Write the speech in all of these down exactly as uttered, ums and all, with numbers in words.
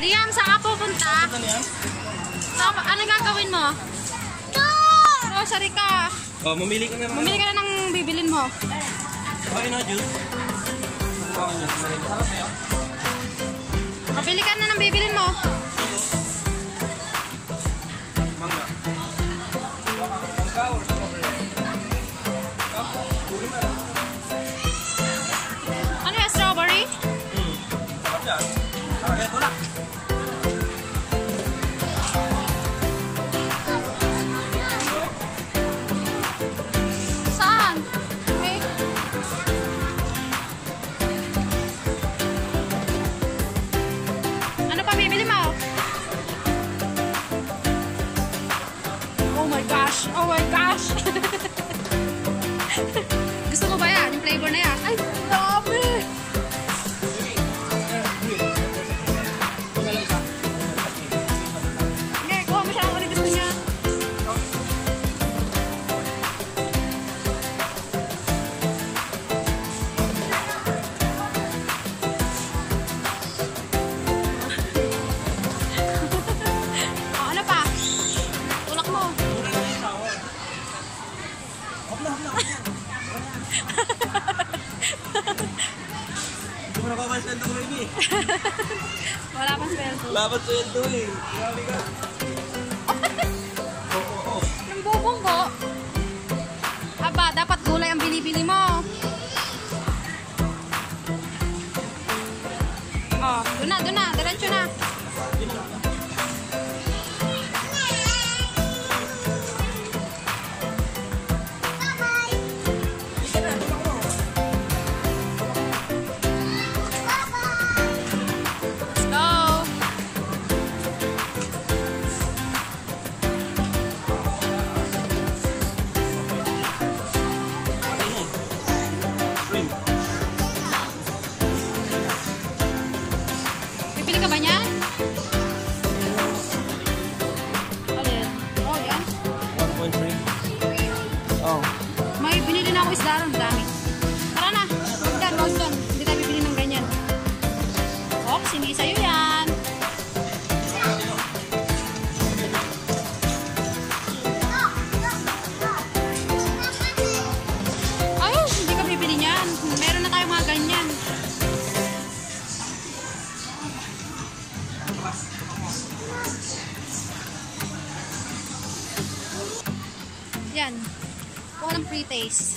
Liam, saan ka pupunta? So, ano gagawin mo? Oh, sorry ka. Oh, mamili ka na naman. Mamili ka na ng bibilin mo. Okay na, juice. Mabili ka na ng bibilin mo. Mangga. Ano yung strawberry? Hmm. Sarap yan. Sarap yan. Ito na. Saan? Okay. Ano pa bibili mo? Oh my gosh! Oh my gosh! Gusto mo ba yan? Yung flavor na yan? Ay, dami! Hindi, kuha mo siya kung ano gusto niya. Oh, ano pa? Tulak mo. Hindi mo nakakasyan ito ko rin eh. Wala pang sweldo. Laban sa ito eh. Grabe ka. Oo, oo. Yung bubong ko. Aba, dapat gulay ang binibili mo. Oh, doon na, doon na. Diretso na. Let's go. Shrimp. Pipili ka ba niyan? Alin? Oh, yan. one point three. Oh. May binili na ako isda ron, dami. Tara na. Huwag dyan, huwag dyan. Hindi tayo bibili ng ganyan. Ops, hindi sa'yo yan. Ayos, hindi ka bibili niyan. Meron na tayo mga ganyan. Yan. Kuha ng pre-taste.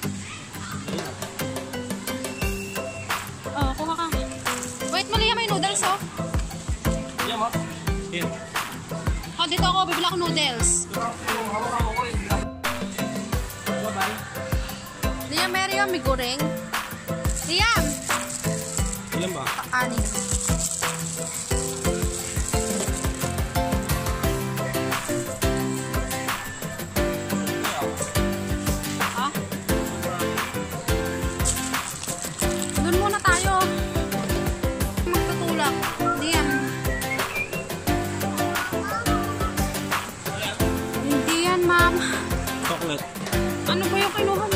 Oh, kuha ka. Wait, mali yan, may noodles, oh. Yan mo. Here. Oh, dito ako, bibili ako noodles. Bye-bye. Liam, meron yung may goreng. Liam! Ilan ba? Anin. Ha? Doon muna tayo. Magtutulak. Liam. Hindi yan, ma'am. Chocolate. Ano ba yung kinuha